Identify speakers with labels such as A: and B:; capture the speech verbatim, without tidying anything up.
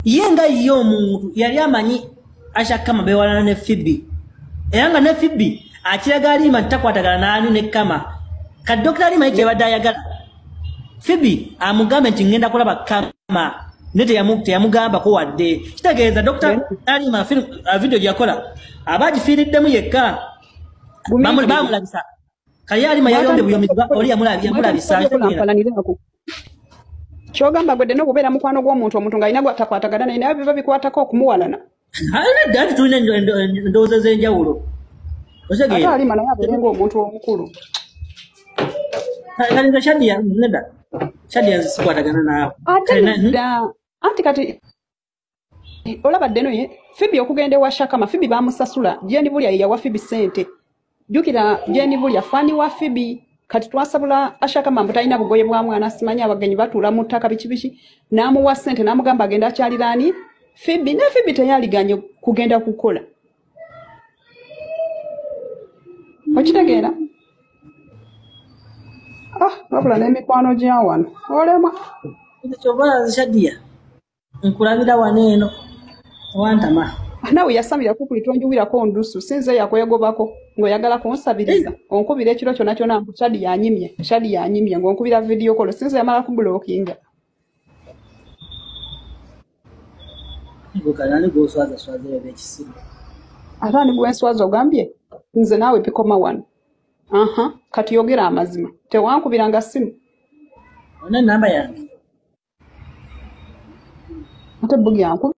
A: yenga yo omuntu yali amanyi ashakama bewalana ne Phoebe eyanga ne Phoebe akiraga alima takwatagana nanu ne kama ka Doctor Alima yake badayagala Phoebe amugambe nti ngenda kulaba kama nete yamukte yamugamba ko wadde kitegeeza Doctor Alima film video yakola abaji firiddemu yekka bamuli bamulabisa kali Alima yayonde buyomiza oli yamulabi yamulabisa
B: kyogamba gwedde no kubeera mukwano gw'omuntu omuntu nga alina gwatakwatagana naye naye biba bikwatako okumuwalana
A: ala dadi tulina ndowooza z'enjawulo
B: ate Alima naye abeere ng'omuntu omukulu
A: kali nga Shadia neda Shadia zikwatagana naawe
B: anti kati olabadde no ye Phoebe okugenda ewa Shakama Phoebe bamusasula Jeni Bulya yawa Phoebe sente jukira Jeni Bulya fani wa Phoebe kati twasabula Ashakama mbutalina bugoye bwa mwana simanya abagenyi batula mu ttaka bichi bichi namuwa sente namugamba agenda akyalirani Phoebe ne Phoebe teyaliganye kugenda kukola okitegeera ah wabula n'emikwano gya wano olema
A: kyova Shadia nkulabira waneeno wantama
B: nawe yasamira kukulitonjuwirako ndusu sinze yakwegobako ngoyagala kunsabiriza onkubira ekiro kyonna kyonna mbu Shadi yanyimye Shadi yanyimye ngonkubira video call sinze yamala kublockinga
A: ngokalani goswaza swaza ebekisiru
B: atani gwenswaza ogambye nze nawe pikoma wano aha kati yogera amazima tewankubiranga simu
A: ona namba yange
B: ate bugi yanku